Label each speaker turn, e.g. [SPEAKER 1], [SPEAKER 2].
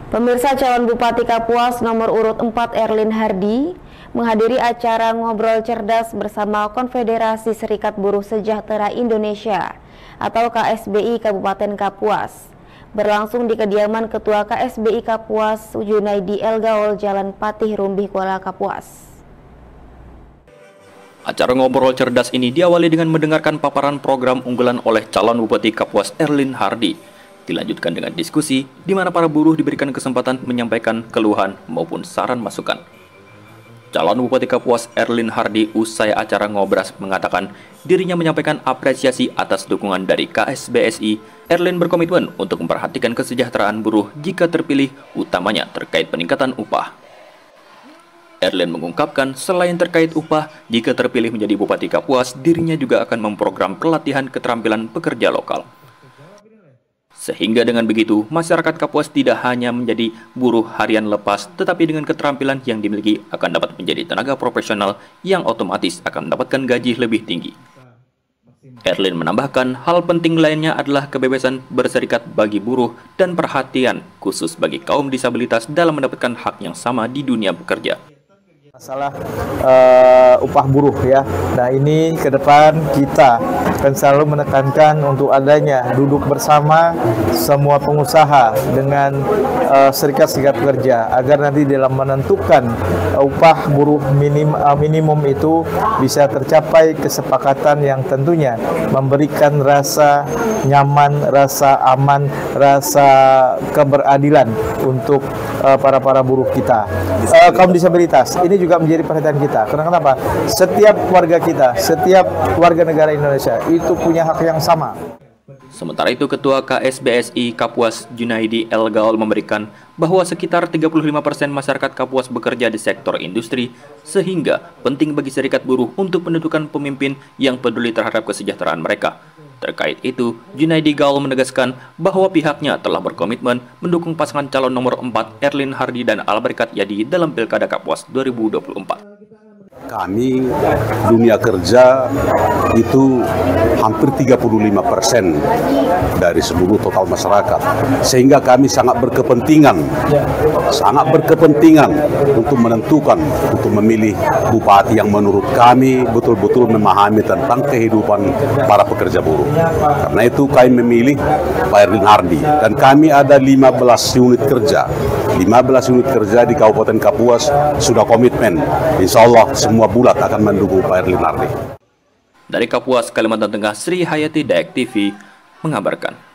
[SPEAKER 1] Pemirsa, calon Bupati Kapuas nomor urut 4 Erlin Hardi menghadiri acara Ngobrol Cerdas bersama Konfederasi Serikat Buruh Sejahtera Indonesia atau KSBI Kabupaten Kapuas. Berlangsung di kediaman Ketua KSBI Kapuas Junaidi El Gaol, Jalan Patih Rumbih, Kuala Kapuas.
[SPEAKER 2] Acara Ngobrol Cerdas ini diawali dengan mendengarkan paparan program unggulan oleh calon Bupati Kapuas Erlin Hardi. Dilanjutkan dengan diskusi di mana para buruh diberikan kesempatan menyampaikan keluhan maupun saran masukan. Calon Bupati Kapuas Erlin Hardi usai acara ngobras mengatakan dirinya menyampaikan apresiasi atas dukungan dari KSBSI. Erlin berkomitmen untuk memperhatikan kesejahteraan buruh jika terpilih, utamanya terkait peningkatan upah. Erlin mengungkapkan selain terkait upah, jika terpilih menjadi Bupati Kapuas, dirinya juga akan memprogram pelatihan keterampilan pekerja lokal. Sehingga dengan begitu, masyarakat Kapuas tidak hanya menjadi buruh harian lepas, tetapi dengan keterampilan yang dimiliki akan dapat menjadi tenaga profesional yang otomatis akan mendapatkan gaji lebih tinggi. Erlin menambahkan, hal penting lainnya adalah kebebasan berserikat bagi buruh dan perhatian khusus bagi kaum disabilitas dalam mendapatkan hak yang sama di dunia bekerja.
[SPEAKER 3] Masalah upah buruh ya. Nah, ini ke depan kita akan selalu menekankan untuk adanya duduk bersama semua pengusaha dengan serikat-serikat pekerja agar nanti dalam menentukan upah buruh minimum itu bisa tercapai kesepakatan yang tentunya memberikan rasa nyaman, rasa aman, rasa keberadilan untuk para buruh kita. Kaum disabilitas ini juga menjadi perhatian kita. Karena kenapa? Setiap warga kita, setiap warga negara Indonesia itu punya hak yang sama.
[SPEAKER 2] Sementara itu, Ketua KSBSI Kapuas Junaidi El Gaol memberikan bahwa sekitar 35% masyarakat Kapuas bekerja di sektor industri, sehingga penting bagi serikat buruh untuk menentukan pemimpin yang peduli terhadap kesejahteraan mereka. Terkait itu, Junaidi Gaol menegaskan bahwa pihaknya telah berkomitmen mendukung pasangan calon nomor 4 Erlin Hardi dan Alberkat Yadi dalam Pilkada Kapuas 2024.
[SPEAKER 4] Kami dunia kerja itu hampir 35% dari seluruh total masyarakat, sehingga kami sangat berkepentingan untuk menentukan, untuk memilih bupati yang menurut kami betul-betul memahami tentang kehidupan para pekerja buruh. Karena itu kami memilih Pak Erlin Hardi, dan kami ada 15 unit kerja. 15 unit kerja di Kabupaten Kapuas sudah komitmen, insya Allah semua bulat akan mendukung Pak Erlin Hardi.
[SPEAKER 2] Dari Kapuas, Kalimantan Tengah, Sri Hayati, Dayak TV mengabarkan.